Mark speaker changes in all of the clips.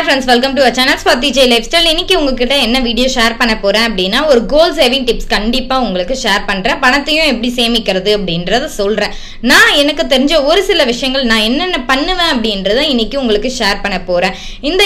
Speaker 1: friends, welcome to our channel Swati J Lifestyle. இன்னைக்கு உங்ககிட்ட என்ன வீடியோ ஷேர் பண்ண போறேன் அப்படினா ஒரு கோல் சேவிங் டிப்ஸ் கண்டிப்பா உங்களுக்கு ஷேர் பண்றேன். பணத்தையும் எப்படி சேமிக்கிறது அப்படின்றத சொல்றேன். நான் எனக்கு தெரிஞ்ச ஒரு சில விஷயங்கள் நான் என்னென்ன பண்ணுவேன் அப்படின்றத இன்னைக்கு உங்களுக்கு ஷேர் பண்ண போறேன். இந்த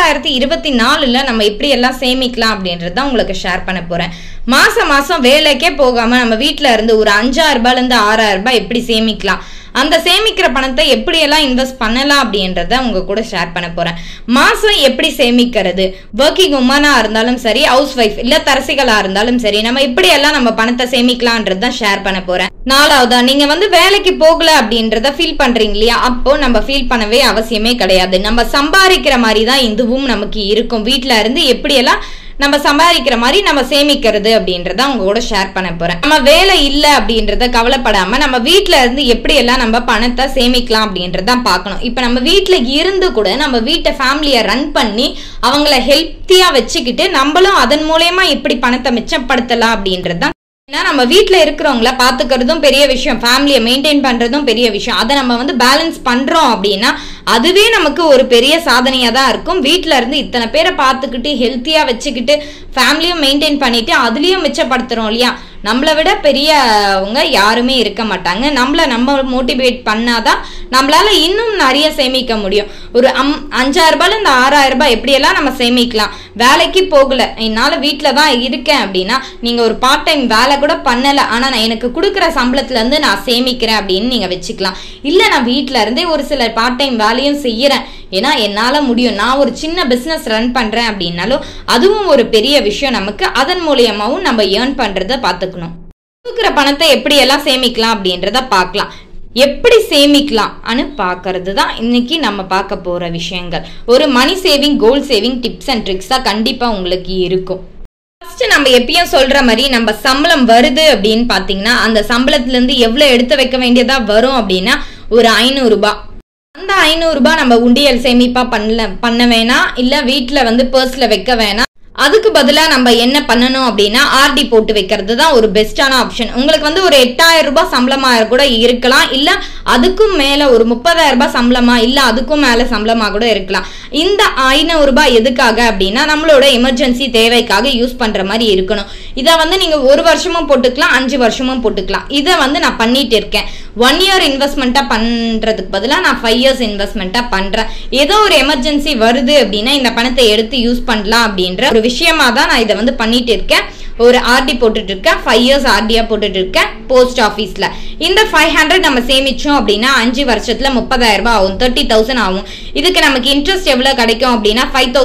Speaker 1: 2024ல நம்ம எப்படி எல்லாம் சேமிக்கலாம் அப்படின்றத உங்களுக்கு ஷேர் பண்ண போறேன். மாசம் வேலைக்கே போகாம நம்ம வீட்ல இருந்து ஒரு 5000 ரூபாயில இருந்து 6000 ரூபாய் எப்படி சேமிக்கலாம், அந்த சேமிக்கிற பணத்தை எப்படி எல்லாம் இன்வெஸ்ட் பண்ணலாம் அப்படின்றத உங்க கூட ஷேர் பண்ண போறேன். மாசம் எப்படி சேமிக்கிறது, ஒர்க்கிங் உமனா இருந்தாலும் சரி, ஹவுஸ் ஒய்ஃப் இல்ல தரசிகளா இருந்தாலும் சரி, நம்ம எப்படி எல்லாம் நம்ம பணத்தை சேமிக்கலாம்ன்றத ஷேர் பண்ண போறேன். நாலாவதா, நீங்க வேலைக்கு போகல அப்படின்றத ஃபீல் பண்றீங்க இல்லையா, அப்போ நம்ம ஃபீல் பண்ணவே அவசியமே கிடையாது. நம்ம சம்பாதிக்கிற மாதிரி தான் இதுவும் நமக்கு இருக்கும். வீட்டுல இருந்து எப்படி எல்லாம் நம்ம சம்பாதிக்கிற மாதிரி நம்ம சேமிக்கிறது அப்படின்றத உங்க கூட ஷேர் பண்ண போறேன். நம்ம வேலை இல்ல அப்படின்றத கவலைப்படாம நம்ம வீட்டுல இருந்து எப்படி எல்லாம் நம்ம பணத்தை சேமிக்கலாம் அப்படின்றத பார்க்கணும். இப்ப நம்ம வீட்டுல இருந்து கூட நம்ம வீட்டை ஃபேமிலியை ரன் பண்ணி அவங்கள ஹெல்த்தியா வச்சுக்கிட்டு நம்மளும் அதன் மூலமா எப்படி பணத்தை மிச்சப்படுத்தலாம் அப்படின்றத. ஏன்னா நம்ம வீட்டுல இருக்கிறவங்கள பாத்துக்கிறதும் பெரிய விஷயம், ஃபேமிலியை மெயின்டைன் பண்றதும் பெரிய விஷயம். அதை நம்ம பேலன்ஸ் பண்றோம் அப்படின்னா அதுவே நமக்கு ஒரு பெரிய சாதனையா தான் இருக்கும். வீட்டுல இருந்து இத்தனை பேரை பார்த்துக்கிட்டு ஹெல்த்தியா வச்சுக்கிட்டு ஃபேமிலியும் மெயின்டைன் பண்ணிட்டு அதுலயும் மிச்சப்படுத்துறோம் இல்லையா, நம்மளை விட பெரியவங்க யாருமே இருக்க மாட்டாங்க. நம்ம மோட்டிவேட் பண்ணாதான் நம்மளால இன்னும் நிறைய சேமிக்க முடியும். ஒரு 5000 ரூபாயில இந்த 6000 ரூபாய் எப்படியெல்லாம் நம்ம சேமிக்கலாம். வேலைக்கு போகல, என்னால வீட்டுல தான் இருக்கேன் அப்படின்னா நீங்க ஒரு பார்ட் டைம் வேலை கூட பண்ணல, ஆனா நான் எனக்கு கொடுக்குற சம்பளத்துல இருந்து நான் சேமிக்கிறேன் அப்படின்னு நீங்க வச்சுக்கலாம். இல்ல நான் வீட்டுல இருந்தே ஒரு சில பார்ட் டைம் வேலையும் செய்யறேன், ஏன்னா என்னால முடியும், நான் ஒரு சின்ன பிசினஸ் ரன் பண்றேன் அப்படின்னாலும் அதுவும் ஒரு பெரிய விஷயம் நமக்கு. அதன் மூலியமாவும் நம்ம ஏர்ன் பண்றத பாத்துக்கணும். கொடுக்குற பணத்தை எப்படி எல்லாம் சேமிக்கலாம் அப்படின்றத பார்க்கலாம். எப்படி சேமிக்கலாம் பாக்குறது தான் இன்னைக்கு நம்ம பார்க்க போற விஷயங்கள். ஒரு money saving, goal saving tips and tricks தான் கண்டிப்பா உங்களுக்கு இருக்கும். ஃபர்ஸ்ட் நம்ம எப்பயும் சொல்ற மாதிரி நம்ம சம்பளம் வருது அப்படின்னு பாத்தீங்கன்னா அந்த சம்பளத்துல இருந்து எவ்வளவு எடுத்து வைக்க வேண்டியதா வரும் அப்படின்னா ஒரு 500 ரூபாய். அந்த 500 ரூபாய் நம்ம உண்டியல் சேமிப்பா பண்ண வேணாம், இல்ல வீட்டுல பர்ஸ்ல வைக்க வேணாம். அதுக்கு பதிலா நம்ம என்ன பண்ணணும் அப்படின்னா ஆர்டி போட்டு வைக்கிறது தான் ஒரு பெஸ்டான ஆப்ஷன். உங்களுக்கு ஒரு 8000 ரூபாய் சம்பளமா கூட இருக்கலாம், இல்ல அதுக்கும் மேல ஒரு 30000 ரூபாய் சம்பளமா, இல்ல அதுக்கும் மேல சம்பளமா கூட இருக்கலாம். இந்த 500 ரூபாய் எதுக்காக அப்படின்னா நம்மளோட எமர்ஜென்சி தேவைக்காக யூஸ் பண்ற மாதிரி இருக்கணும். இதை நீங்க 1 வருஷமும் போட்டுக்கலாம், 5 வருஷமும் போட்டுக்கலாம். இதை நான் பண்ணிட்டு இருக்கேன். 1 இயர் இன்வெஸ்ட்மெண்ட்டா பண்றதுக்கு பதிலா நான் 5 இயர்ஸ் இன்வெஸ்ட்மெண்ட்டா பண்றேன். ஏதோ ஒரு எமர்ஜென்சி வருது அப்படின்னா இந்த பணத்தை எடுத்து யூஸ் பண்ணலாம் அப்படின்ற ஒரு விஷயமா தான் நான் இதை பண்ணிட்டு இருக்கேன். ஒரு ஆர்டி போட்டுட்டு இருக்கேன், 5 இயர்ஸ் ஆர்டியா போட்டுட்டு இருக்கேன் போஸ்ட் ஆபீஸ்ல. இந்த 500 நம்ம சேமிச்சோம் அப்படின்னா 5 வருஷத்துல 30000 ரூபாய் ஆகும், 30,000 ஆகும். இதுக்கு நமக்கு இன்ட்ரெஸ்ட் எவ்வளவு கிடைக்கும் அப்படின்னா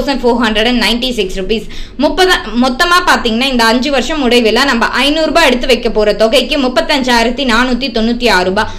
Speaker 1: 5496 rupees. மொத்தமா பாத்தீங்கன்னா இந்த 5 வருஷம் முடிவில் நம்ம 500 ரூபாய் எடுத்து வைக்க போற தொகைக்கு 35,496 ரூபாய்,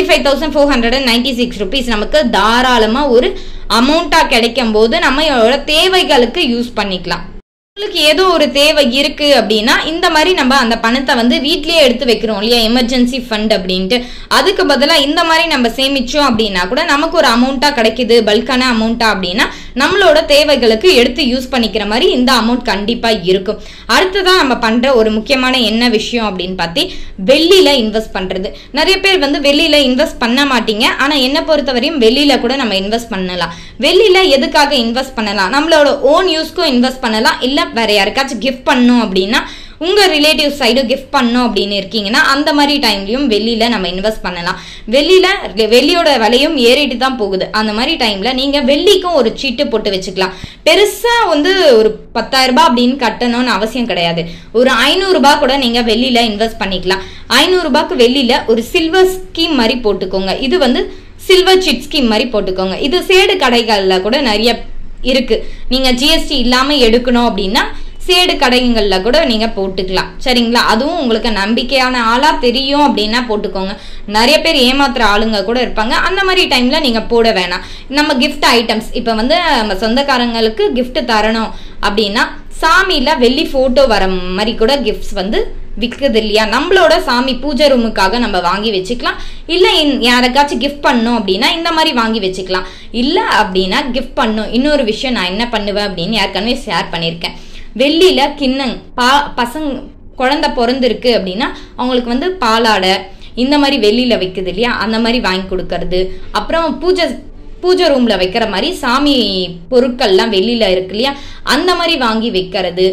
Speaker 1: 35,496 rupees நமக்கு தாராளமா ஒரு அமௌண்டா கிடைக்கும் போது நம்ம தேவைகளுக்கு யூஸ் பண்ணிக்கலாம். உங்களுக்கு ஏதோ ஒரு தேவை இருக்கு அப்படின்னா இந்த மாதிரி நம்ம அந்த பணத்தை வீட்லயே எடுத்து வைக்கிறோம் இல்லையா, எமர்ஜென்சி ஃபண்ட் அப்படின்ட்டு. அதுக்கு பதிலா இந்த மாதிரி நம்ம சேமிச்சோம் அப்படின்னா கூட நமக்கு ஒரு அமௌண்டா கிடைக்குது, பல்கான அமௌண்டா அப்படின்னா நம்மளோட தேவைகளுக்கு எடுத்து யூஸ் பண்ணிக்கிற மாதிரி இந்த அமௌண்ட் கண்டிப்பா இருக்கும். அடுத்ததான் நம்ம பண்ற ஒரு முக்கியமான என்ன விஷயம் அப்படின்னு பார்த்தி வெள்ளியில இன்வெஸ்ட் பண்றது. நிறைய பேர் வெள்ளியில இன்வெஸ்ட் பண்ண மாட்டீங்க, ஆனா என்ன பொறுத்தவரையும் வெள்ளியில கூட நம்ம இன்வெஸ்ட் பண்ணலாம். வெள்ளியில எதுக்காக இன்வெஸ்ட் பண்ணலாம், நம்மளோட ஓன் யூஸ்க்கும் இன்வெஸ்ட் பண்ணலாம், இல்ல வேற யாருக்காச்சும் கிஃப்ட் பண்ணணும் அப்படின்னா உங்க ரிலேட்டிவ் சைடு கிஃப்ட் பண்ணணும் அப்படின்னு இருக்கீங்கன்னா அந்த மாதிரி டைம்லயும் வெள்ளியில நம்ம இன்வெஸ்ட் பண்ணலாம். வெள்ளியோட விலையும் ஏறிட்டு தான் போகுது. அந்த மாதிரி டைம்ல நீங்க வெள்ளிக்கும் ஒரு சீட்டு போட்டு வச்சுக்கலாம். பெருசா ஒரு 10,000 ரூபாய் அப்படின்னு கட்டணும்னு அவசியம் கிடையாது. ஒரு 500 ரூபாய் கூட நீங்க வெள்ளியில இன்வெஸ்ட் பண்ணிக்கலாம். 500 ரூபாய்க்கு வெள்ளியில ஒரு சில்வர் ஸ்கீம் மாதிரி போட்டுக்கோங்க. இது சில்வர் சிட் ஸ்கீம் மாதிரி போட்டுக்கோங்க. இது சேடு கடைகள்ல கூட நிறைய இருக்கு. நீங்க ஜிஎஸ்டி இல்லாம எடுக்கணும் அப்படின்னா சேடு கடைகள்ல கூட நீங்க போட்டுக்கலாம், சரிங்களா. அதுவும் உங்களுக்கு நம்பிக்கையான ஆளா தெரியும் அப்படின்னா போட்டுக்கோங்க. நிறைய பேர் ஏமாத்துற ஆளுங்க கூட இருப்பாங்க. அந்த மாதிரி டைம்ல நீங்க போட வேணாம். நம்ம கிஃப்ட் ஐட்டம்ஸ் இப்ப நம்ம சொந்தக்காரங்களுக்கு கிஃப்ட் தரணும் அப்படின்னா சாமியில வெள்ளி போட்டோ வர மாதிரி கூட கிஃப்ட்ஸ் விற்குது இல்லையா, நம்மளோட சாமி பூஜை ரூமுக்காக நம்ம வாங்கி வச்சுக்கலாம். இல்ல யாருக்காச்சும் கிஃப்ட் பண்ணணும் அப்படின்னா இந்த மாதிரி வாங்கி வச்சுக்கலாம். இல்ல அப்படின்னா கிஃப்ட் பண்ணும். இன்னொரு விஷயம் நான் என்ன பண்ணுவேன் அப்படின்னு யாருக்கானவே ஷேர் பண்ணியிருக்கேன். வெள்ளியில கிண்ணம் பசங்க குழந்தை பிறந்திருக்கு அப்படின்னா அவங்களுக்கு பாலாடை இந்த மாதிரி வெள்ளியில வைக்குது இல்லையா, அந்த மாதிரி வாங்கி கொடுக்கறது. அப்புறம் பூஜை ரூம்ல வைக்கிற மாதிரி சாமி பொருட்கள்லாம் வெளியில இருக்கு இல்லையா, அந்த மாதிரி வாங்கி வைக்கிறது,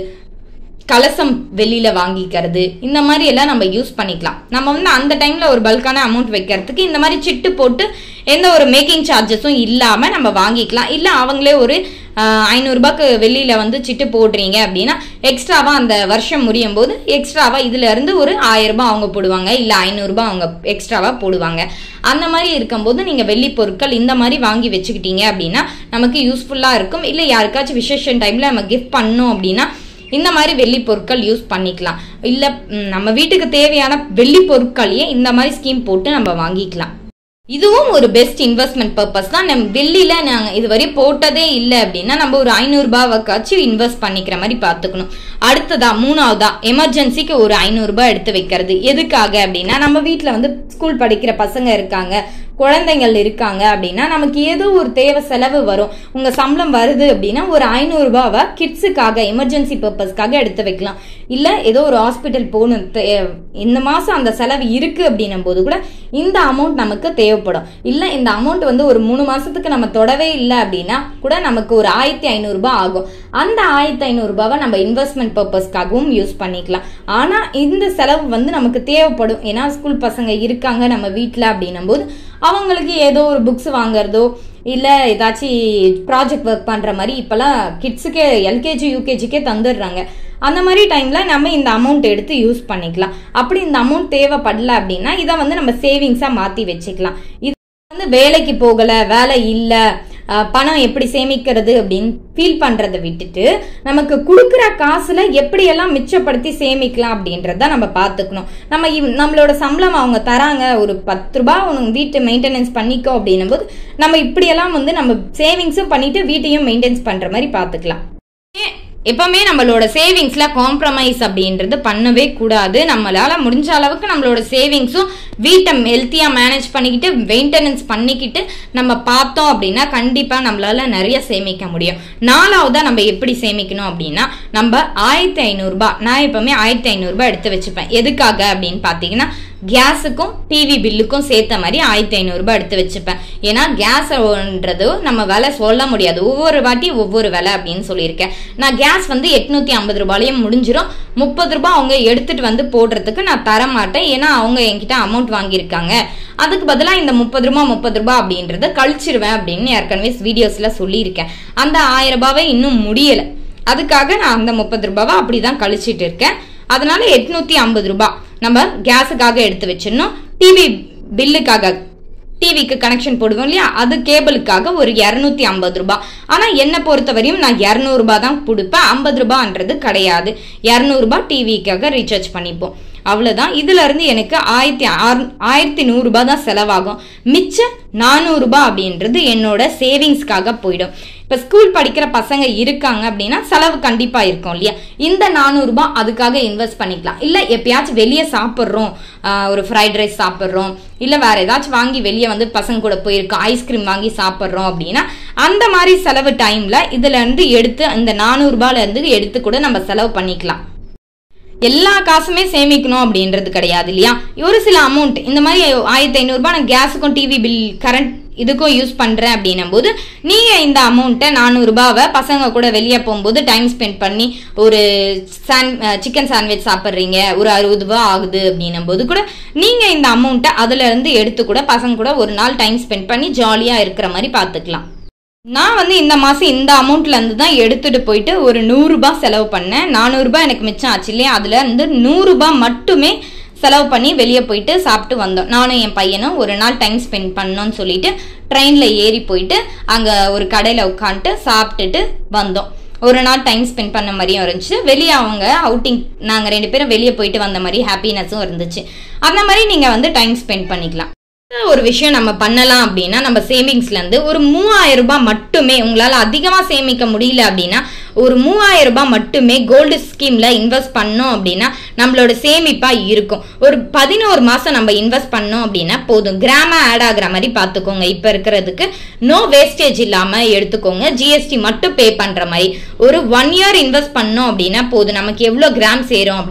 Speaker 1: கலசம் வெளியில வாங்கிக்கிறது, இந்த மாதிரி எல்லாம் நம்ம யூஸ் பண்ணிக்கலாம். நம்ம வந்து அந்த டைம்ல ஒரு பல்கான அமௌண்ட் வைக்கிறதுக்கு இந்த மாதிரி சிட்டு போட்டு எந்த ஒரு மேக்கிங் சார்ஜஸும் இல்லாம நம்ம வாங்கிக்கலாம். இல்ல அவங்களே ஒரு 500 ரூபாய்க்கு வெளியில வந்து சிட்டு போடுறீங்க அப்படின்னா எக்ஸ்ட்ராவா அந்த வருஷம் முடியும் போது எக்ஸ்ட்ராவா இதுல இருந்து ஒரு 1000 ரூபாய் அவங்க போடுவாங்க, இல்ல 500 ரூபாய் அவங்க எக்ஸ்ட்ராவா போடுவாங்க. அந்த மாதிரி இருக்கும்போது நீங்க வெள்ளி பொருட்கள் இந்த மாதிரி வாங்கி வச்சுக்கிட்டீங்க அப்படின்னா நமக்கு யூஸ்ஃபுல்லா இருக்கும். இல்ல யாருக்காச்சும் விசேஷம் டைம்ல நம்ம கிஃப்ட் பண்ணோம் அப்படின்னா இந்த மாதிரி வெள்ளி பொருட்கள் யூஸ் பண்ணிக்கலாம். இல்ல நம்ம வீட்டுக்கு தேவையான வெள்ளி பொருட்களையே இந்த மாதிரி ஸ்கீம் போட்டு நம்ம வாங்கிக்கலாம். இதுவும் ஒரு பெஸ்ட் இன்வெஸ்ட்மெண்ட் பர்பஸ் தான். நம்ம வெளியில நாங்க இதுவரை போட்டதே இல்லை அப்படின்னா நம்ம ஒரு 500 ரூபாய்க்காச்சும் இன்வெஸ்ட் பண்ணிக்கிற மாதிரி பாத்துக்கணும். அடுத்ததா 3வதா எமர்ஜென்சிக்கு ஒரு 500 ரூபாய் எடுத்து வைக்கிறது. எதுக்காக அப்படின்னா நம்ம வீட்டுல வந்து ஸ்கூல் படிக்கிற பசங்க இருக்காங்க, குழந்தைகள் இருக்காங்க அப்படின்னா நமக்கு ஏதோ ஒரு தேவை செலவு வரும். உங்க சம்பளம் வருது அப்படின்னா ஒரு 500 ரூபாவை கிட்ஸுக்காக எமர்ஜென்சி பர்பஸ்க்காக எடுத்து வைக்கலாம். இல்ல ஏதோ ஒரு ஹாஸ்பிட்டல் போகணும், இந்த மாசம் அந்த செலவு இருக்கு அப்படின்னும் போது கூட இந்த அமௌண்ட் நமக்கு தேவைப்படும். இல்ல இந்த அமௌண்ட் வந்து ஒரு 3 மாசத்துக்கு நம்ம தொடவே இல்லை அப்படின்னா கூட நமக்கு ஒரு 1500 ரூபாய் ஆகும். அந்த 1500 ரூபாவை நம்ம இன்வெஸ்ட்மெண்ட் பர்பஸ்க்காகவும் யூஸ் பண்ணிக்கலாம். ஆனா இந்த செலவு வந்து நமக்கு தேவைப்படும். ஏன்னா ஸ்கூல் பசங்க இருக்காங்க நம்ம வீட்டுல அப்படின்னும் போது அவங்களுக்கு ஏதோ ஒரு புக்ஸ் வாங்குறதோ இல்ல ஏதாச்சும் ப்ராஜெக்ட் ஒர்க் பண்ற மாதிரி இப்பெல்லாம் கிட்ஸுக்கே எல்கேஜி யூகேஜிக்கே தந்துடுறாங்க. அந்த மாதிரி டைம்ல நம்ம இந்த அமௌண்ட் எடுத்து யூஸ் பண்ணிக்கலாம். அப்படி இந்த அமௌண்ட் தேவைப்படல அப்படின்னா இதை வந்து நம்ம சேவிங்ஸா மாத்தி வச்சுக்கலாம். இது வந்து வேலைக்கு போகல, வேலை இல்ல, பணம் எப்படி சேமிக்கிறது அப்படின்னு ஃபீல் பண்றதை விட்டுட்டு நமக்கு கொடுக்குற காசுல எப்படி எல்லாம் மிச்சப்படுத்தி சேமிக்கலாம் அப்படின்றத நம்ம பாத்துக்கணும். நம்மளோட சம்பளம் அவங்க தராங்க, ஒரு 10 ரூபாய் உனக்கு வீட்டு மெயின்டெனன்ஸ் பண்ணிக்கோ அப்படின்னும் போது நம்ம இப்படியெல்லாம் வந்து நம்ம சேவிங்ஸும் பண்ணிட்டு வீட்டையும் மெயின்டைன்ஸ் பண்ற மாதிரி பாத்துக்கலாம். எப்பவுமே நம்மளோட சேவிங்ஸ்ல காம்ப்ரமைஸ் அப்படின்றது பண்ணவே கூடாது. நம்மளால முடிஞ்ச அளவுக்கு நம்மளோட சேவிங்ஸும் வீட்டை ஹெல்த்தியா மேனேஜ் பண்ணிக்கிட்டு மெயின்டெனன்ஸ் பண்ணிக்கிட்டு நம்ம பார்த்தோம் அப்படின்னா கண்டிப்பா நம்மளால நிறைய சேமிக்க முடியும். 4வதா நம்ம எப்படி சேமிக்கணும் அப்படின்னா நம்ம 1500 ரூபாய், நான் எப்பவுமே 1500 ரூபாய் எடுத்து வச்சுப்பேன். எதுக்காக அப்படின்னு பாத்தீங்கன்னா கேஸுக்கும் டிவி பில்லுக்கும் சேர்த்த மாதிரி 1500 ரூபாய் எடுத்து வச்சுப்பேன். ஏன்னா கேஸ்ன்றது நம்ம விலை சொல்ல முடியாது, ஒவ்வொரு வாட்டி ஒவ்வொரு விலை அப்படின்னு சொல்லியிருக்கேன். நான் கேஸ் வந்து 850 ரூபாயிலையும் முடிஞ்சிடும். 30 ரூபாய் அவங்க எடுத்துட்டு வந்து போடுறதுக்கு நான் தர மாட்டேன். ஏன்னா அவங்க என்கிட்ட அமௌண்ட் வாங்கியிருக்காங்க. அதுக்கு பதிலாக இந்த 30 ரூபாய் அப்படின்றத கழிச்சிருவேன் அப்படின்னு ஏற்கனவே வீடியோஸ்ல சொல்லியிருக்கேன். அந்த 1000 ரூபாவை இன்னும் முடியல, அதுக்காக நான் அந்த 30 ரூபாவை அப்படிதான் கழிச்சிட்டு இருக்கேன். அதனால 850 ரூபாய் நம்ம கேஸுக்காக எடுத்து வச்சிடணும். டிவி பில்லுக்காக, டிவிக்கு கனெக்ஷன் போடுவோம் இல்லையா, அது கேபிளுக்காக ஒரு 250 ரூபாய். ஆனா என்ன பொறுத்தவரையும் நான் 200 ரூபாய் தான் கொடுப்பேன், 50 ரூபாய்ன்றது கிடையாது. 200 ரூபாய் டிவிக்காக ரீசார்ஜ் பண்ணிப்போம், அவ்வளவுதான். இதுல இருந்து எனக்கு 1100 ரூபாய் தான் செலவாகும். மிச்சம் 400 ரூபாய் அப்படின்றது என்னோட சேவிங்ஸ்க்காக போயிடும். இப்ப ஸ்கூல் படிக்கிற பசங்க இருக்காங்க அப்படின்னா செலவு கண்டிப்பா இருக்கும் இல்லையா, இந்த 400 ரூபாய் அதுக்காக இன்வெஸ்ட் பண்ணிக்கலாம். இல்ல எப்பயாச்சும் வெளியே சாப்பிட்றோம், ஒரு ஃப்ரைட் ரைஸ் சாப்பிட்றோம், இல்ல வேற ஏதாச்சும் வாங்கி வெளியே வந்து பசங்க கூட போயிருக்கோம், ஐஸ்கிரீம் வாங்கி சாப்பிட்றோம் அப்படின்னா அந்த மாதிரி செலவு டைம்ல இதுல இருந்து எடுத்து இந்த 400 ரூபாயில இருந்து எடுத்து கூட நம்ம செலவு பண்ணிக்கலாம். எல்லா காசுமே சேமிக்கணும் அப்படின்றது கிடையாது இல்லையா. ஒரு சில அமௌண்ட் இந்த மாதிரி 1500 ரூபாய் நான் கேஸுக்கும் டிவி பில் கரண்ட் இதுக்கும் யூஸ் பண்றேன் அப்படின்னும் போது நீங்க இந்த அமௌண்ட்டை 400 ரூபாவை பசங்க கூட வெளியே போகும்போது டைம் ஸ்பெண்ட் பண்ணி ஒரு சிக்கன் சாண்ட்விச் சாப்பிட்றீங்க, ஒரு 60 ரூபாய் ஆகுது அப்படின்னும் போது கூட நீங்க இந்த அமௌண்ட்டை அதுல இருந்து எடுத்து கூட பசங்க கூட ஒரு நாள் டைம் ஸ்பெண்ட் பண்ணி ஜாலியா இருக்கிற மாதிரி பாத்துக்கலாம். நான் வந்து இந்த மாசம் இந்த அமௌண்ட்ல இருந்து தான் எடுத்துட்டு போயிட்டு ஒரு 100 ரூபாய் செலவு பண்ணேன். 400 ரூபாய் எனக்கு மிச்சம் ஆச்சு இல்லையா, அதுல இருந்து 100 ரூபாய் மட்டுமே செலவு பண்ணி வெளியே போயிட்டு சாப்பிட்டு வந்தோம். நானும் என் பையனும் ஒரு நாள் டைம் ஸ்பெண்ட் பண்ணோம்னு சொல்லிட்டு ட்ரெயின்ல ஏறி போயிட்டு அங்க ஒரு கடையில உட்காந்துட்டு சாப்பிட்டுட்டு வந்தோம். ஒரு நாள் டைம் ஸ்பெண்ட் பண்ண மாதிரியும் இருந்துச்சு. வெளியே அவங்க அவுட்டிங் நாங்க 2 பேரும் வெளியே போயிட்டு வந்த மாதிரி ஹாப்பினஸும் இருந்துச்சு. அந்த மாதிரி நீங்க வந்து டைம் ஸ்பெண்ட் பண்ணிக்கலாம். ஒரு விஷயம் நம்ம பண்ணலாம் அப்படின்னா நம்ம சேவிங்ஸ்ல இருந்து ஒரு 3000 ரூபாய் மட்டுமே, உங்களால அதிகமா சேமிக்க முடியல அப்படின்னா ஒரு 3000 ரூபாய் மட்டுமே கோல்டு ஸ்கீம்ல இன்வெஸ்ட் பண்ணோம் அப்படின்னா நம்மளோட சேமிப்பா இருக்கும். ஒரு 11 மாசம் நம்ம இன்வெஸ்ட் பண்ணோம் அப்படின்னா போதும். கிராம ஆட் ஆகுற மாதிரி பாத்துக்கோங்க. இப்ப இருக்கிறதுக்கு நோ வேஸ்டேஜ் இல்லாம எடுத்துக்கோங்க. ஜிஎஸ்டி மட்டும் பே பண்ற மாதிரி ஒரு 1 இயர் இன்வெஸ்ட் பண்ணோம் அப்படின்னா போதும். நமக்கு எவ்வளவு கிராம் சேரும் அப்படின்னா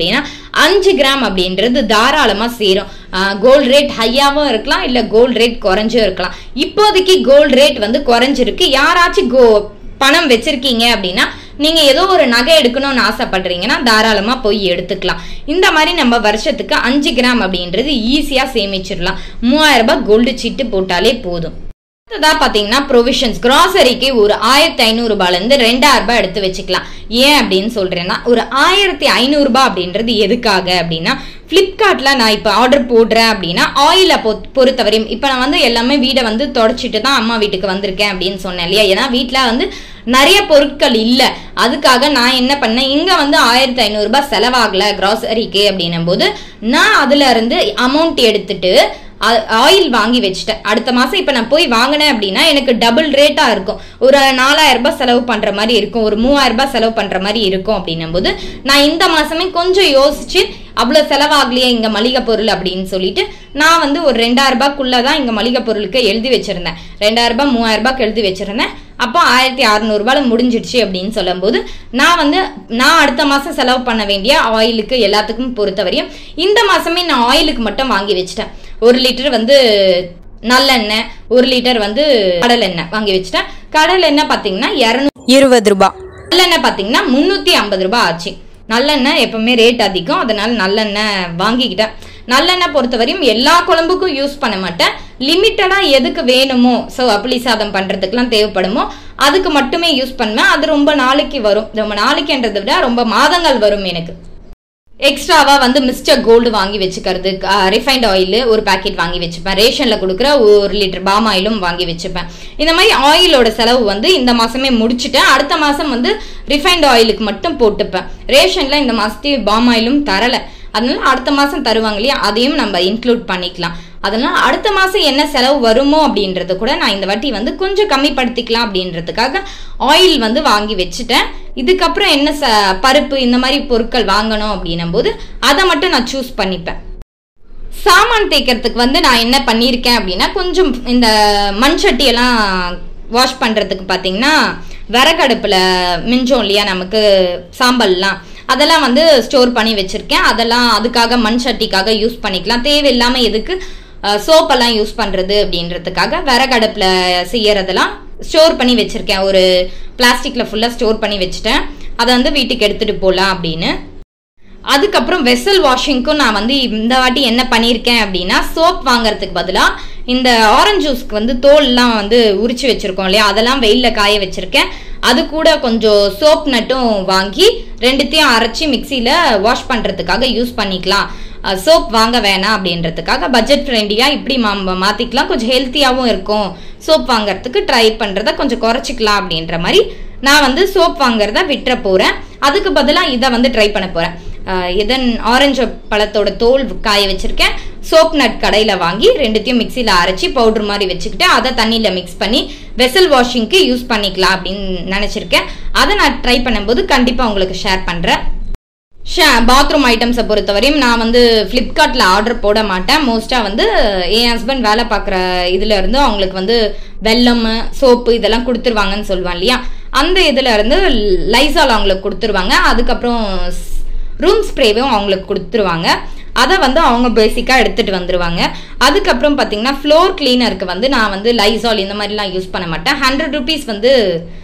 Speaker 1: 5 கிராம் அப்படின்றது தாராளமா சேரும். கோல்டு ரேட் ஹையாவும் இருக்கலாம், இல்ல கோல்டு ரேட் குறைஞ்சும் இருக்கலாம். இப்போதைக்கு கோல்டு ரேட் வந்து குறைஞ்சிருக்கு. யாராச்சும் பணம் வச்சிருக்கீங்க அப்படின்னா நீங்க ஏதோ ஒரு நகை எடுக்கணும்னு ஆசைப்படுறீங்கன்னா தாராளமா போய் எடுத்துக்கலாம். இந்த மாதிரி நம்ம வருஷத்துக்கு 5 கிராம் அப்படின்றது ஈஸியா சேமிச்சிடலாம். 3000 ரூபாய் கோல்டு சீட்டு போட்டாலே போதும். பாத்தீங்கன்னா ப்ரொவிஷன்ஸ் கிராசரிக்கு ஒரு 1500 ரூபாயில இருந்து 2000 ரூபாய் எடுத்து வச்சுக்கலாம். ஏன் அப்படின்னு சொல்றேன்னா ஒரு 1500 ரூபாய் அப்படின்றது எதுக்காக அப்படின்னா பிளிப்கார்ட்ல நான் இப்ப ஆர்டர் போடுறேன் அப்படின்னா ஆயில பொறுத்தவரையும் இப்ப நான் வந்து எல்லாமே வீடை வந்து தொடச்சிட்டு தான் அம்மா வீட்டுக்கு வந்திருக்கேன் அப்படின்னு சொன்னேன் இல்லையா. ஏன்னா வீட்டுல வந்து நிறைய பொருட்கள் இல்ல, அதுக்காக நான் என்ன பண்ணேன், இங்க வந்து 1500 ரூபாய் செலவாகல கிராசரிக்கு அப்படின்னும் போது நான் அதுல இருந்து அமௌண்ட் எடுத்துட்டு ஆயில் வாங்கி வச்சுட்டேன். அடுத்த மாசம் இப்ப நான் போய் வாங்கினேன் அப்படின்னா எனக்கு டபுள் ரேட்டா இருக்கும். ஒரு 4000 ரூபாய் செலவு பண்ற மாதிரி இருக்கும், ஒரு 3000 ரூபாய் செலவு பண்ற மாதிரி இருக்கும். அப்படின்னும் போது நான் இந்த மாசமே கொஞ்சம் யோசிச்சு அவ்வளவு செலவாகலையே இங்க மளிகை பொருள் அப்படின்னு சொல்லிட்டு நான் வந்து ஒரு 2000 ரூபாய்க்குள்ளதான் இங்க மளிகை பொருளுக்கு எழுதி வச்சிருந்தேன். 2000 ரூபாய் 3000 ரூபாய்க்கு எழுதி வச்சிருந்தேன். அப்போ 1600 ரூபாய் முடிஞ்சிடுச்சு அப்படின்னு சொல்லும் போது நான் அடுத்த மாசம் செலவு பண்ண வேண்டிய ஆயிலுக்கு எல்லாத்துக்கும் பொறுத்தவரையும் இந்த மாசமே நான் ஆயிலுக்கு மட்டும் வாங்கி வச்சுட்டேன். 1 லிட்டர் வந்து நல்லெண்ணெய், 1 லிட்டர் வந்து கடல் எண்ணெய் வாங்கி வச்சுட்டேன். கடல் எண்ணெய் பாத்தீங்கன்னா 220 ரூபாய், நல்லெண்ணெய் பாத்தீங்கன்னா 350 ரூபாய் ஆச்சு. நல்லெண்ணெய் எப்பவுமே ரேட் அதிகம், அதனால நல்லெண்ணெய் வாங்கிக்கிட்டேன். நல்லெண்ணெய் பொறுத்தவரையும் எல்லா குழம்புக்கும் யூஸ் பண்ண மாட்டேன், லிமிட்டடா எதுக்கு வேணுமோ புளி சாதம் பண்றதுக்குலாம் தேவைப்படுமோ அதுக்கு மட்டுமே யூஸ் பண்ணுவேன். அது ரொம்ப நாளைக்கு வரும், ரொம்ப நாளைக்குன்றதை விட ரொம்ப மாதங்கள் வரும். எனக்கு எக்ஸ்ட்ராவா வந்து மிஸ்டர் கோல்டு வாங்கி வச்சுக்கிறது, ரிஃபைண்ட் ஆயில் ஒரு பாக்கெட் வாங்கி வச்சுப்பேன், ரேஷன்ல கொடுக்குற 1 லிட்டர் பாம் ஆயிலும் வாங்கி வச்சுப்பேன். இந்த மாதிரி ஆயிலோட செலவு வந்து இந்த மாசமே முடிச்சுட்டேன். அடுத்த மாசம் வந்து ரிஃபைண்ட் ஆயிலுக்கு மட்டும் போட்டுப்பேன். ரேஷன்ல இந்த மாசத்தையும் பாம் ஆயிலும் தரல, அதனால அடுத்த மாசம் தருவாங்க இல்லையா, அதையும் நம்ம இன்க்ளூட் பண்ணிக்கலாம். அதனால அடுத்த மாசம் என்ன செலவு வருமோ அப்படின்றது கூட நான் இந்த வாட்டி வந்து கொஞ்சம் கம்மிப்படுத்திக்கலாம் அப்படின்றதுக்காக ஆயில் வந்து வாங்கி வச்சுட்டேன். இதுக்கப்புறம் என்ன பருப்பு இந்த மாதிரி பொருட்கள் வாங்கணும் அப்படின்னும் போது அதை மட்டும் நான் சூஸ் பண்ணிப்பேன். சாமான் தேய்க்கிறதுக்கு வந்து நான் என்ன பண்ணியிருக்கேன் அப்படின்னா கொஞ்சம் இந்த மண் சட்டி எல்லாம் வாஷ் பண்றதுக்கு பாத்தீங்கன்னா விறகடுப்புல மிஞ்சோம் இல்லையா நமக்கு சாம்பல்லாம், அதெல்லாம் வந்து ஸ்டோர் பண்ணி வச்சிருக்கேன். அதெல்லாம் அதுக்காக மண் சட்டிக்காக யூஸ் பண்ணிக்கலாம். தேவையில்லாம எதுக்கு சோப்பெல்லாம் யூஸ் பண்றது அப்படின்றதுக்காக விறகடுப்புல செய்யறதெல்லாம் ஸ்டோர் பண்ணி வச்சிருக்கேன். ஒரு பிளாஸ்டிக்ல ஃபுல்லா ஸ்டோர் பண்ணி வச்சுட்டேன். அதை வந்து வீட்டுக்கு எடுத்துட்டு போகலாம் அப்படின்னு. அதுக்கப்புறம் வெசல் வாஷிங்க்கும் நான் வந்து இந்த வாட்டி என்ன பண்ணியிருக்கேன் அப்படின்னா சோப் வாங்கறதுக்கு பதிலா இந்த ஆரஞ்சு ஜூஸ்க்கு வந்து தோல்லாம் வந்து உரிச்சு வச்சிருக்கோம் இல்லையா, அதெல்லாம் வெயில்ல காய வச்சிருக்கேன். அது கூட கொஞ்சம் சோப் நட்டும் வாங்கி ரெண்டுத்தையும் அரைச்சி மிக்சியில வாஷ் பண்றதுக்காக யூஸ் பண்ணிக்கலாம். சோப் வாங்க வேணாம் அப்படின்றதுக்காக பட்ஜெட் ஃப்ரெண்ட்லியா இப்படி மாத்திக்கலாம், கொஞ்சம் ஹெல்த்தியாவும் இருக்கும். சோப் வாங்கறதுக்கு ட்ரை பண்றத கொஞ்சம் குறைச்சிக்கலாம் அப்படின்ற மாதிரி நான் வந்து சோப் வாங்குறத விட்டுற போறேன். அதுக்கு பதிலாக இதை வந்து ட்ரை பண்ண போறேன். இதன் ஆரஞ்சு பழத்தோட தோல் காய வச்சிருக்கேன். சோப் நட் கடையில வாங்கி ரெண்டுத்தையும் மிக்சியில அரைச்சி பவுடர் மாதிரி வச்சுக்கிட்டு அதை தண்ணியில மிக்ஸ் பண்ணி வெசல் வாஷிங்க்கு யூஸ் பண்ணிக்கலாம் அப்படின்னு நினைச்சிருக்கேன். அதை நான் ட்ரை பண்ணும்போது கண்டிப்பா உங்களுக்கு ஷேர் பண்றேன். பாத்ரூம் ஐட்டம்ஸை பொறுத்தவரையும் நான் வந்து பிளிப்கார்ட்ல ஆர்டர் போட மாட்டேன். மோஸ்டா வந்து என் ஹஸ்பண்ட் வேலை பார்க்குற இதுல இருந்து அவங்களுக்கு வந்து வெல்லம் சோப்பு இதெல்லாம் கொடுத்துருவாங்கன்னு சொல்லுவான் இல்லையா, அந்த இதுல இருந்து லைசால் அவங்களுக்கு கொடுத்துருவாங்க. அதுக்கப்புறம் ரூம் ஸ்ப்ரேவும் அவங்களுக்கு கொடுத்துருவாங்க. அதை வந்து அவங்க பேசிக்கா எடுத்துட்டு வந்துருவாங்க. அதுக்கப்புறம் பாத்தீங்கன்னா ஃப்ளோர் கிளீனருக்கு வந்து நான் வந்து லைசால் இந்த மாதிரிலாம் யூஸ் பண்ண மாட்டேன். 100 rupees வந்து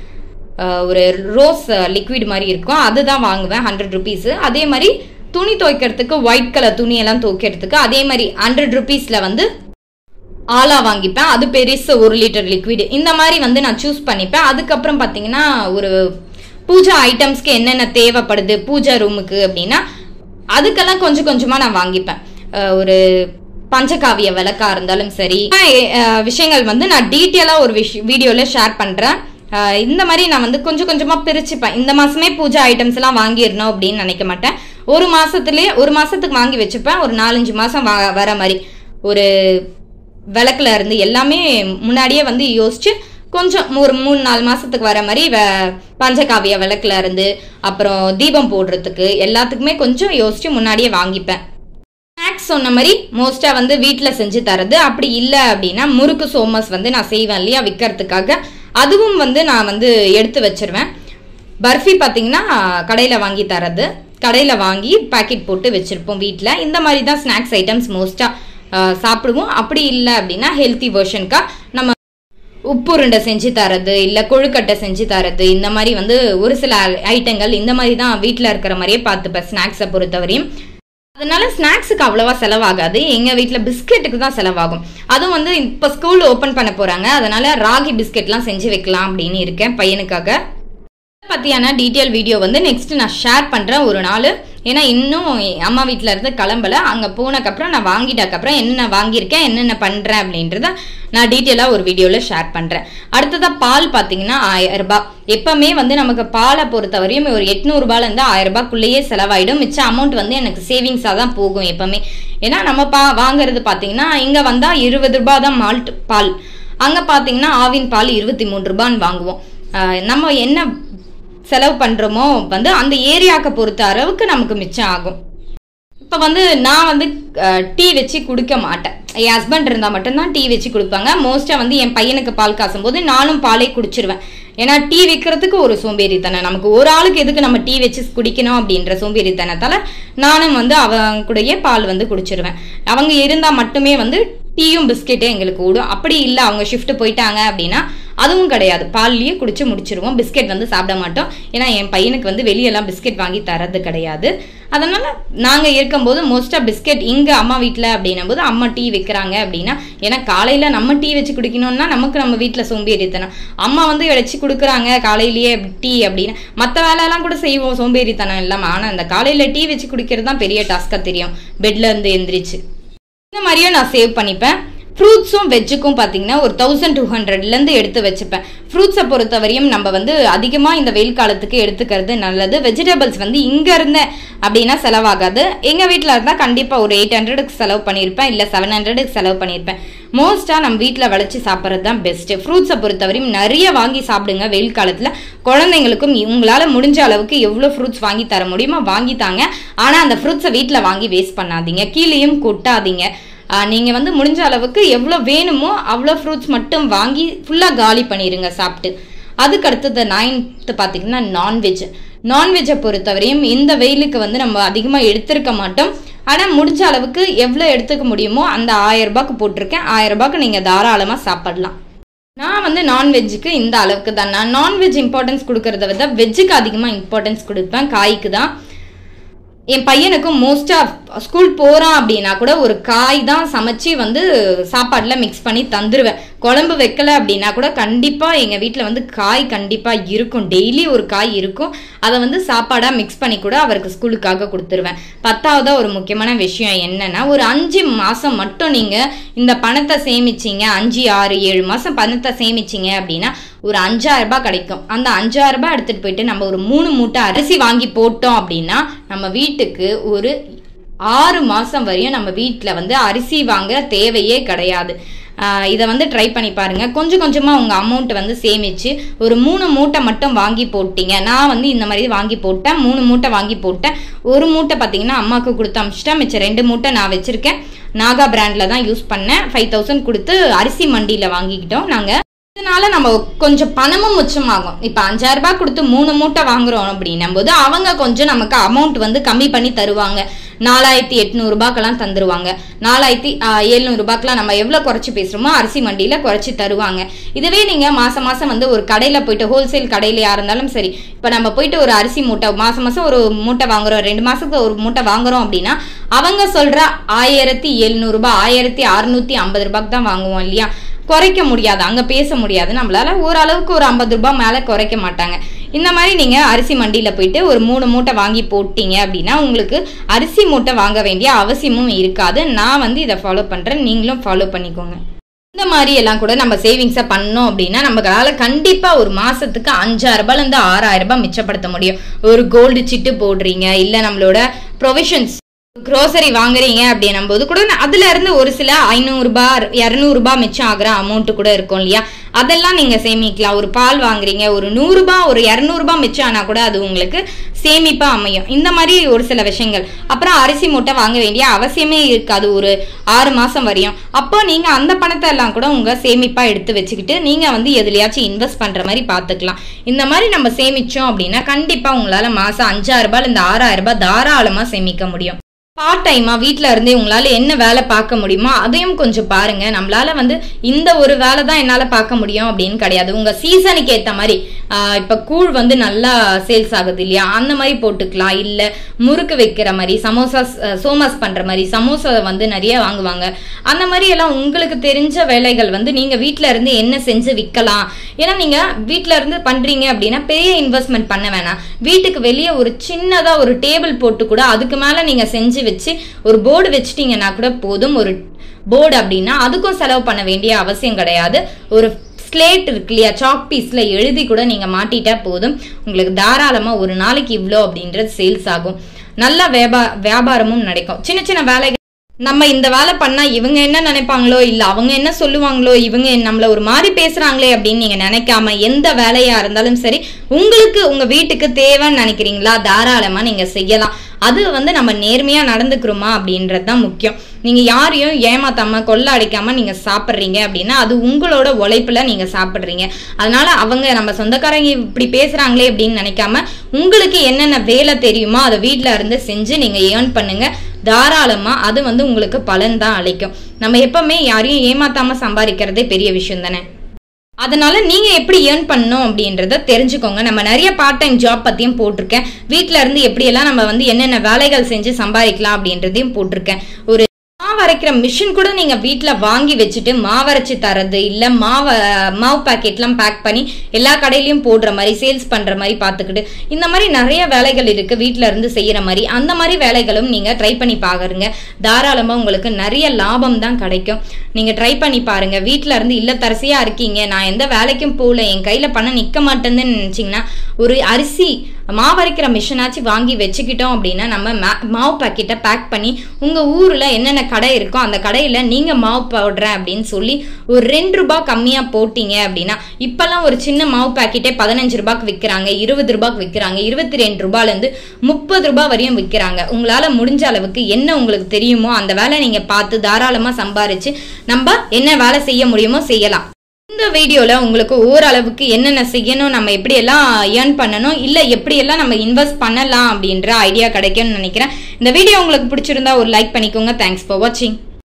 Speaker 1: ஒரு ரோஸ் லிக்விட் மாதிரி இருக்கும், அதுதான் வாங்குவேன் 100 rupees. அதே மாதிரி துணி துவைக்கிறதுக்கு ஒயிட் கலர் துணியெல்லாம் துவைக்கிறதுக்கு அதே மாதிரி 100 rupeesல வந்து ஆலா வாங்கிப்பேன். அது பெருசு 1 லிட்டர் லிக்விட். இந்த மாதிரி வந்து நான் சூஸ் பண்ணிப்பேன். அதுக்கப்புறம் பாத்தீங்கன்னா ஒரு பூஜா ஐட்டம்ஸ்க்கு என்னென்ன தேவைப்படுது பூஜா ரூமுக்கு அப்படின்னா அதுக்கெல்லாம் கொஞ்சம் கொஞ்சமா நான் வாங்கிப்பேன். ஒரு பஞ்சகாவிய விளக்கா இருந்தாலும் சரி, விஷயங்கள் வந்து நான் டீட்டெயிலா ஒரு வீடியோல ஷேர் பண்றேன். இந்த மாதிரி நான் வந்து கொஞ்சம் கொஞ்சமா பிரிச்சுப்பேன். இந்த மாசமே பூஜா ஐட்டம்ஸ் எல்லாம் வாங்கிடணும் அப்படின்னு நினைக்க மாட்டேன். ஒரு மாசத்துக்கு வாங்கி வச்சுப்பேன். ஒரு 4-5 மாசம் வர மாதிரி ஒரு விளக்குல இருந்து எல்லாமே முன்னாடியே வந்து யோசிச்சு கொஞ்சம் ஒரு 3-4 மாசத்துக்கு வர மாதிரி பஞ்சகாவிய விளக்குல இருந்து அப்புறம் தீபம் போடுறதுக்கு எல்லாத்துக்குமே கொஞ்சம் யோசிச்சு முன்னாடியே வாங்கிப்பேன். ஸ்நாக்ஸ் சொன்ன மாதிரி மோஸ்டா வந்து வீட்டுல செஞ்சு தரது. அப்படி இல்லை அப்படின்னா முறுக்கு சோமஸ் வந்து நான் செய்வேன் இல்லையா விற்கிறதுக்காக, அதுவும் வந்து நான் வந்து எடுத்து வச்சிருவேன். பர்ஃபி பாத்தீங்கன்னா கடையில வாங்கி தரது. கடையில் வாங்கி பாக்கெட் போட்டு வச்சுருப்போம் வீட்டில். இந்த மாதிரி தான் ஸ்நாக்ஸ் ஐட்டம்ஸ் மோஸ்ட்டாக சாப்பிடுவோம். அப்படி இல்லை அப்படின்னா ஹெல்த்தி வெர்ஷனுக்கா நம்ம உப்புருண்டை செஞ்சு தரது, இல்லை கொழுக்கட்டை செஞ்சு தரது, இந்த மாதிரி வந்து ஒரு சில ஐட்டங்கள் இந்த மாதிரி தான் வீட்டில் இருக்கிற மாதிரியே பார்த்துப்பேன் ஸ்நாக்ஸை பொறுத்தவரையும். அதனால ஸ்நாக்ஸுக்கு அவ்வளவா செலவாகாது. எங்கள் வீட்டில் பிஸ்கெட்டுக்கு தான் செலவாகும். அதுவும் வந்து இப்போ ஸ்கூல் ஓப்பன் பண்ண போகிறாங்க, அதனால ராகி பிஸ்கெட்லாம் செஞ்சு வைக்கலாம் அப்படின்னு இருக்கேன் பையனுக்காக. பற்றியான டீட்டெயில் வீடியோ வந்து நெக்ஸ்ட் நான் ஷேர் பண்ணுறேன் ஒரு நாள். ஏன்னா இன்னும் அம்மா வீட்டில் இருந்து கிளம்பல. அங்கே போனக்கப்புறம் நான் வாங்கிட்டக்கப்புறம் என்னென்ன வாங்கியிருக்கேன், என்னென்ன பண்ணுறேன் அப்படின்றத நான் டீட்டெயிலாக ஒரு வீடியோவில் ஷேர் பண்ணுறேன். அடுத்ததாக பால் பார்த்தீங்கன்னா 1000 ரூபாய். எப்பவுமே வந்து நமக்கு பாலை பொறுத்தவரையும் ஒரு 800 ரூபாயிலேருந்து 1000 ரூபாய்க்குள்ளேயே செலவாயிடும். மிச்ச அமௌண்ட் வந்து எனக்கு சேவிங்ஸாக தான் போகும் எப்பவுமே. ஏன்னா நம்ம வாங்குறது பார்த்தீங்கன்னா இங்கே வந்தால் 20 ரூபாய் தான் மால்ட் பால், அங்கே பார்த்தீங்கன்னா ஆவின் பால் 23 ரூபான்னு வாங்குவோம். நம்ம என்ன செலவு பண்ணுறோமோ வந்து அந்த ஏரியாவுக்கு பொறுத்த அளவுக்கு நமக்கு மிச்சம் ஆகும். இப்போ வந்து நான் வந்து டீ வச்சு குடிக்க மாட்டேன். என் ஹஸ்பண்ட் இருந்தால் மட்டும்தான் டீ வச்சு கொடுப்பாங்க. மோஸ்ட்டாக வந்து என் பையனுக்கு பால் காசும் போது நானும் பாலே குடிச்சிருவேன். ஏன்னா டீ வைக்கிறதுக்கு ஒரு சோம்பேறித்தனம், நமக்கு ஒரு ஆளுக்கு எதுக்கு நம்ம டீ வச்சு குடிக்கணும் அப்படின்ற சோம்பேறித்தனத்தால் நானும் வந்து அவங்க கூடயே பால் வந்து குடிச்சிருவேன். அவங்க இருந்தால் மட்டுமே வந்து டீயும் பிஸ்கெட்டும் எங்களுக்கு ஓடும். அப்படி இல்லை அவங்க ஷிஃப்ட் போயிட்டாங்க அப்படின்னா அதுவும் கிடையாது, பால்லையே குடிச்சு முடிச்சிருவோம். பிஸ்கெட் வந்து சாப்பிட மாட்டோம். ஏன்னா என் பையனுக்கு வந்து வெளியெல்லாம் பிஸ்கெட் வாங்கி தரது கிடையாது. அதனால நாங்கள் இருக்கும்போது மோஸ்ட்டாக பிஸ்கெட் இங்கே அம்மா வீட்டில் அப்படின்னும் போது அம்மா டீ வைக்கிறாங்க அப்படின்னா, ஏன்னா காலையில் நம்ம டீ வச்சு குடிக்கணும்னா நமக்கு நம்ம வீட்டில் சோம்பேறித்தனம். அம்மா வந்து வச்சு கொடுக்குறாங்க காலையிலேயே டீ அப்படின்னு மற்ற வேலையெல்லாம் கூட செய்வோம் சோம்பேறித்தனம் இல்லாமல். ஆனால் அந்த காலையில் டீ வச்சு குடிக்கிறது தான் பெரிய டாஸ்காக தெரியும், பெட்ல இருந்து எந்திரிச்சு. இந்த மாதிரியும் நான் சேவ் பண்ணிப்பேன். ஃப்ரூட்ஸும் வெஜ்ஜுக்கும் பார்த்தீங்கன்னா ஒரு 1200லேருந்து எடுத்து வச்சுப்பேன். ஃப்ரூட்ஸை பொறுத்தவரையும் நம்ம வந்து அதிகமாக இந்த வெயில் காலத்துக்கு எடுத்துக்கிறது நல்லது. வெஜிடபிள்ஸ் வந்து இங்கே இருந்தேன் அப்படின்னா செலவாகாது. எங்கள் வீட்டில் இருந்தால் கண்டிப்பாக ஒரு 800க்கு செலவு பண்ணியிருப்பேன், இல்லை 700க்கு செலவு பண்ணியிருப்பேன். மோஸ்ட்டாக நம்ம வீட்டில் விளைச்சி சாப்பிட்றது தான் பெஸ்ட்டு. ஃப்ரூட்ஸை பொறுத்தவரையும் நிறைய வாங்கி சாப்பிடுங்க வெயில் காலத்தில். குழந்தைங்களுக்கும் உங்களால் முடிஞ்ச அளவுக்கு எவ்வளோ ஃப்ரூட்ஸ் வாங்கி தர முடியுமோ வாங்கித்தாங்க. ஆனால் அந்த ஃப்ரூட்ஸை வீட்டில் வாங்கி வேஸ்ட் பண்ணாதீங்க, கீழேயும் கொட்டாதீங்க. நீங்கள் வந்து முடிஞ்ச அளவுக்கு எவ்வளோ வேணுமோ அவ்வளோ ஃப்ரூட்ஸ் மட்டும் வாங்கி ஃபுல்லாக காலி பண்ணிடுங்க சாப்பிட்டு. அதுக்கு அடுத்தது 9th பார்த்தீங்கன்னா நான்வெஜ்ஜை பொறுத்தவரையும் இந்த வெயிலுக்கு வந்து நம்ம அதிகமாக எடுத்திருக்க மாட்டோம். ஆனால் முடிஞ்ச அளவுக்கு எவ்வளோ எடுத்துக்க முடியுமோ அந்த 1000 ரூபாய்க்கு போட்டிருக்கேன். 1000 ரூபாய்க்கு நீங்கள் தாராளமாக சாப்பிடலாம். நான் வந்து நான்வெஜ்ஜுக்கு இந்த அளவுக்கு தான். நான் நான்வெஜ் இம்பார்ட்டன்ஸ் கொடுக்கறத விட வெஜ்ஜுக்கு அதிகமாக இம்பார்ட்டன்ஸ் கொடுப்பேன், காய்க்கு தான். என் பையனுக்கும் மோஸ்ட்டாக ஸ்கூல் போகிறான் அப்படின்னா கூட ஒரு காய் தான் சமைச்சு வந்து சாப்பாடில் மிக்ஸ் பண்ணி தந்துடுவேன். குழம்பு வைக்கலை அப்படின்னா கூட கண்டிப்பாக எங்கள் வீட்டில் வந்து காய் கண்டிப்பாக இருக்கும், டெய்லி ஒரு காய் இருக்கும். அதை வந்து சாப்பாடாக மிக்ஸ் பண்ணி கூட அவருக்கு ஸ்கூலுக்காக கொடுத்துருவேன். 10வது ஒரு முக்கியமான விஷயம் என்னன்னா, ஒரு 5 மாதம் மட்டும் நீங்கள் இந்த பணத்தை சேமிச்சிங்க, 5, 6, 7 மாதம் பணத்தை சேமிச்சிங்க அப்படின்னா ஒரு 5000 ரூபாய் கிடைக்கும். அந்த 5000 ரூபாய் எடுத்துகிட்டு போயிட்டு நம்ம ஒரு 3 மூட்டை அரிசி வாங்கி போட்டோம் அப்படின்னா நம்ம வீட்டுக்கு ஒரு 6 மாதம் வரையும் நம்ம வீட்டில் வந்து அரிசி வாங்க தேவையே கிடையாது. இதை வந்து ட்ரை பண்ணி பாருங்க. கொஞ்சம் கொஞ்சமாக உங்கள் அமௌண்ட் வந்து சேமிச்சு ஒரு 3 மூட்டை மட்டும் வாங்கி போட்டீங்க. நான் வந்து இந்த மாதிரி வாங்கி போட்டேன், 3 மூட்டை வாங்கி போட்டேன். ஒரு மூட்டை பார்த்தீங்கன்னா அம்மாவுக்கு கொடுத்து அமிச்சிட்டேன், மிச்சம் 2 மூட்டை நான் வச்சிருக்கேன். நாகா பிராண்டில் தான் யூஸ் பண்ணேன். 5000 கொடுத்து அரிசி மண்டியில் வாங்கிக்கிட்டோம் நாங்கள். இதனால நம்ம கொஞ்சம் பணமும் மிச்சமாகும். இப்போ 5000 ரூபாய் கொடுத்து 3 மூட்டை வாங்குறோம் அப்படின்னும் போது அவங்க கொஞ்சம் நமக்கு அமௌண்ட் வந்து கம்மி பண்ணி தருவாங்க. 4800 ரூபாய்க்கெல்லாம் தந்துருவாங்க. 4700 ரூபாய்க்கெல்லாம் நம்ம எவ்வளோ குறைச்சி பேசுகிறோமோ அரிசி மண்டியில் குறைச்சி தருவாங்க. இதுவே நீங்கள் மாதம் மாதம் வந்து ஒரு கடையில் போயிட்டு ஹோல்சேல் கடையிலையா இருந்தாலும் சரி, இப்போ நம்ம போயிட்டு ஒரு அரிசி மூட்டை மாதம் மாதம் ஒரு மூட்டை வாங்குறோம், 2 மாதத்துக்கு ஒரு மூட்டை வாங்குறோம் அப்படின்னா அவங்க சொல்கிற 1700 ரூபாய் 1650 ரூபாய்க்கு தான் வாங்குவோம் இல்லையா. குறைக்க முடியாது, அங்கே பேச முடியாது நம்மளால. ஓரளவுக்கு ஒரு 50 ரூபாய் மேலே குறைக்க மாட்டாங்க. இந்த மாதிரி நீங்கள் அரிசி மண்டியில் போயிட்டு ஒரு 3 மூட்டை வாங்கி போட்டீங்க அப்படின்னா உங்களுக்கு அரிசி மூட்டை வாங்க வேண்டிய அவசியமும் இருக்காது. நான் வந்து இதை ஃபாலோ பண்ணுறேன், நீங்களும் ஃபாலோ பண்ணிக்கோங்க. இந்த மாதிரி எல்லாம் கூட நம்ம சேவிங்ஸை பண்ணோம் அப்படின்னா நம்மளால கண்டிப்பாக ஒரு மாதத்துக்கு 5000 ரூபாயிலேருந்து 6000 ரூபாய் மிச்சப்படுத்த முடியும். ஒரு கோல்டு சிட்டு போடுறீங்க, இல்லை நம்மளோட ப்ரொவிஷன்ஸ் க்ரோசரி வாங்குறீங்க அப்படின்னும் போது கூட அதுல இருந்து ஒரு சில 500 ரூபாய் 200 ரூபாய் மிச்சம் ஆகிற அமௌண்ட் கூட இருக்கும் இல்லையா, அதெல்லாம் நீங்க சேமிக்கலாம். ஒரு பால் வாங்குறீங்க, ஒரு 100 ரூபாய் ஒரு 200 ரூபாய் மிச்சம் ஆனா கூட அது உங்களுக்கு சேமிப்பா அமையும். இந்த மாதிரி ஒரு சில விஷயங்கள். அப்புறம் அரிசி மூட்டை வாங்க வேண்டிய அவசியமே இருக்காது ஒரு 6 மாசம் வரையும். அப்போ நீங்க அந்த பணத்தை எல்லாம் கூட உங்க சேமிப்பா எடுத்து வச்சுக்கிட்டு நீங்க வந்து எதுலயாச்சும் இன்வெஸ்ட் பண்ற மாதிரி பாத்துக்கலாம். இந்த மாதிரி நம்ம சேமிச்சோம் அப்படின்னா கண்டிப்பா உங்களால மாசம் 5000 ரூபாய் இந்த 6000 ரூபாய் தாராளமா சேமிக்க முடியும். பார்ட் டைமா வீட்டில இருந்தே உங்களால என்ன வேலை பார்க்க முடியுமோ அதையும் கொஞ்சம் பாருங்க. நம்மளால வந்து இந்த ஒரு வேலை தான் என்னால பார்க்க முடியும் அப்படின்னு கிடையாது. உங்க சீசனுக்கு ஏத்த மாதிரி இப்ப கூழ் வந்து நல்லா சேல்ஸ் ஆகுது இல்லையா, அந்த மாதிரி போட்டுக்கலாம். இல்ல முறுக்கு வைக்கிற மாதிரி, சமோசா சோமாஸ் பண்ற மாதிரி, சமோசா வந்து நிறைய வாங்குவாங்க. அந்த மாதிரி எல்லாம் உங்களுக்கு தெரிஞ்ச வேலைகள் வந்து நீங்க வீட்டுல இருந்து என்ன செஞ்சு விற்கலாம். ஏன்னா நீங்க வீட்டுல இருந்து பண்றீங்க அப்படின்னா பெரிய இன்வெஸ்ட்மெண்ட் பண்ண வேணாம். வீட்டுக்கு வெளியே ஒரு சின்னதா ஒரு டேபிள் போட்டு கூட அதுக்கு மேல நீங்க செஞ்சு வச்சு ஒரு போர்டு வச்சுட்டீங்கன்னா கூட போதும். ஒரு போர்டு அப்படின்னா அதுக்கும் செலவு பண்ண வேண்டிய அவசியம் கிடையாது. ஒரு ஸ்லேட் இருக்கு இல்லையா, சாக் பீஸ்ல எழுதி கூட நீங்க மாட்டிட்டா போதும். உங்களுக்கு தாராளமா ஒரு நாளைக்கு இவ்வளோ அப்படின்றது சேல்ஸ் ஆகும். நல்ல வியாபாரமும் நடக்கும். சின்ன சின்ன வேலைகள் நம்ம இந்த வேலை பண்ணா இவங்க என்ன நினைப்பாங்களோ, இல்ல அவங்க என்ன சொல்லுவாங்களோ, இவங்க நம்மள ஒரு மாதிரி பேசுறாங்களே அப்படின்னு நீங்க நினைக்காம எந்த வேலையா இருந்தாலும் சரி உங்களுக்கு உங்க வீட்டுக்கு தேவைன்னு நினைக்கிறீங்களா தாராளமா நீங்க செய்யலாம். அது வந்து நம்ம நேர்மையா நடந்துக்கிறோமா அப்படின்றதுதான் முக்கியம். நீங்க யாரையும் ஏமாத்தாம கொள்ள அடிக்காம நீங்க சாப்பிடுறீங்க அப்படின்னா அது உங்களோட உழைப்புல நீங்க சாப்பிடுறீங்க. அதனால அவங்க நம்ம சொந்தக்காரங்க இப்படி பேசுறாங்களே அப்படின்னு நினைக்காம உங்களுக்கு என்னென்ன வேலை தெரியுமோ அதை வீட்டுல இருந்து செஞ்சு நீங்க ஏர்ன் பண்ணுங்க. தாராளமா அது வந்து உங்களுக்கு பலன் தான் அளிக்கும். நம்ம எப்பவுமே யாரையும் ஏமாத்தாம சம்பாதிக்கிறதே பெரிய விஷயம் தானே. அதனால நீங்க எப்படி ஏர்ன் பண்ணணும் அப்படின்றத தெரிஞ்சுக்கோங்க. நம்ம நிறைய பார்ட் டைம் ஜாப் பத்தியும் போட்டிருக்கேன். வீட்டுல இருந்து எப்படி எல்லாம் நம்ம வந்து என்னென்ன வேலைகள் செஞ்சு சம்பாதிக்கலாம் அப்படின்றதையும் போட்டிருக்கேன். ஒரு மாவரைக்கிற மிஷின் கூட நீங்க வீட்டுல வாங்கி வச்சுட்டு மாவரைச்சு தரது, இல்ல மாவு பாக்கெட்லாம் பேக் பண்ணி எல்லா கடையிலயும் போடுற மாதிரி சேல்ஸ் பண்ற மாதிரி பாத்துக்கிட்டு இந்த மாதிரி நிறைய வேலைகள் இருக்கு வீட்டுல இருந்து செய்யற மாதிரி. அந்த மாதிரி வேலைகளும் நீங்க ட்ரை பண்ணி பாருங்க. தாராளமா உங்களுக்கு நிறைய லாபம் தான் கிடைக்கும். நீங்க ட்ரை பண்ணி பாருங்க. வீட்டுல இருந்து இல்லத்தரசியா இருக்கீங்க, நான் எந்த வேலைக்கும் போகல, என் கையில பணம் நிக்க மாட்டேன்னு நினைச்சீங்கன்னா ஒரு அரிசி மாவரைக்கிற மிஷினாச்சு வாங்கி வச்சுக்கிட்டோம் அப்படின்னா நம்ம மாவு பாக்கெட்டை பேக் பண்ணி உங்க ஊர்ல என்னென்ன கடை இருக்கோ அந்த கடையில நீங்க மாவு போடுறேன் அப்படின்னு சொல்லி ஒரு 2 ரூபாய் கம்மியா போட்டீங்க அப்படின்னா இப்பெல்லாம் ஒரு சின்ன மாவு பாக்கெட்டே 15 ரூபாய்க்கு விற்கிறாங்க, 20 ரூபாய்க்கு விற்கிறாங்க, 22 ரூபாயில இருந்து 30 ரூபாய் வரையும் விற்கிறாங்க. உங்களால முடிஞ்ச அளவுக்கு என்ன உங்களுக்கு தெரியுமோ அந்த வேலை நீங்க பார்த்து தாராளமா சம்பாரிச்சு நம்ம என்ன வேலை செய்ய முடியுமோ செய்யலாம். இந்த வீடியோல உங்களுக்கு ஓரளவுக்கு என்னென்ன செய்யணும், நம்ம எப்படி எல்லாம் ஏர்ன் பண்ணணும், இல்ல எப்படி எல்லாம் நம்ம இன்வெஸ்ட் பண்ணலாம் அப்படின்ற ஐடியா கிடைக்கும்னு நினைக்கிறேன். இந்த வீடியோ உங்களுக்கு பிடிச்சிருந்தா ஒரு லைக் பண்ணிக்கோங்க. தேங்க்ஸ் ஃபார் வாட்சிங்.